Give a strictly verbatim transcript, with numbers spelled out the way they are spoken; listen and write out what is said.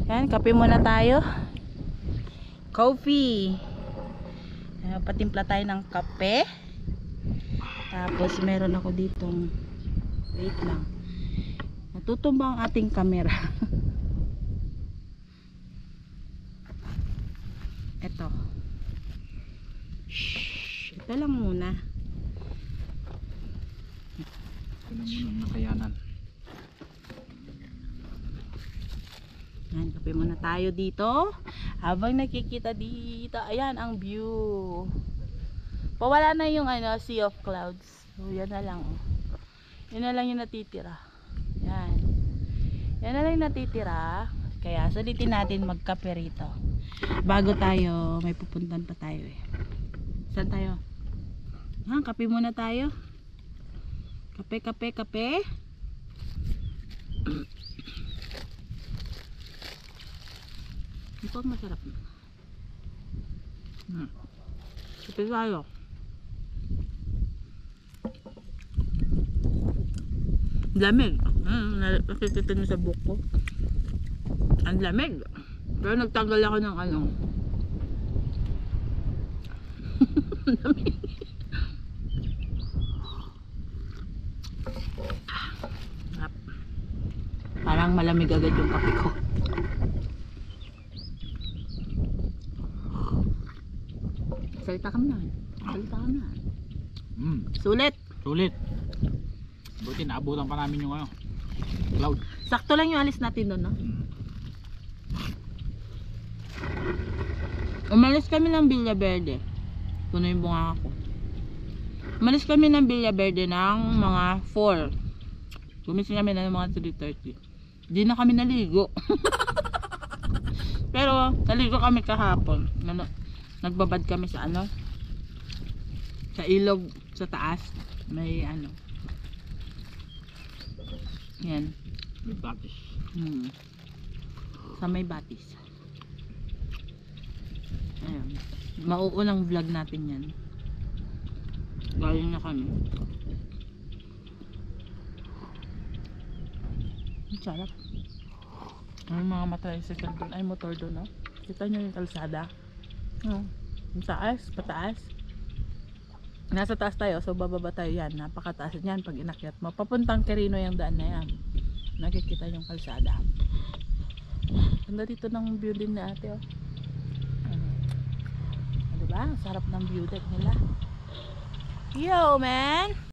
Yan, kape muna tayo. Coffee. Ayan, patimpla tayo ng kape. Tapos meron ako ditong, wait lang, natutumba ang ating camera. Ito. Shhh, ito lang muna. Nakayanan. Yan, kape muna tayo dito. Habang nakikita dito, ayan ang view. Pawala na yung ano, sea of clouds. So, yan na lang. Oh. Yan na lang yung natitira. Yan. Yan na lang yung natitira. Kaya sulitin natin magkape rito. Bago tayo, may pupuntan pa tayo eh. Saan tayo? Ha, kape muna tayo. Kape, kape, kape. Ito ang masarap. Hmm. Kape tayo. Lamig. Hmm, nakikita nyo sa buhok ko. Ang lamig. Pero nagtanggal ako ng ano. Lamig. Parang malamig agad yung kape ko. Salita ka na. Salita ka na. Mm. Sulit. Sulit. Buti naabutan pa namin yung ano, cloud. Sakto lang yung alis natin doon, no? Mm. Umalis kami ng Villa Verde. Puno yung bunga ko. Umalis kami ng Villa Verde ng mga four. Gumising kami na ng mga three thirty. Di na kami naligo. Pero naligo kami kahapon. Nagbabad kami sa ano, sa ilog sa taas. May ano, yan. May batis. Hmm. Sa may batis. Ayan. Mauunang vlog natin yan. Galing na kami. Ang sarap. Ang mga matricycle doon ay motor doon, no? Kita nyo yung kalsada. No? Yung taas, pataas. Nasa taas tayo, so bababa tayo yan. Napakataas yan pag inakyat mo. Papuntang Quirino yung daan na yan. Nakikita yung kalsada. Ganda dito ng view din na ate, oh. Diba? Sarap ng view deck nila. Yo, man!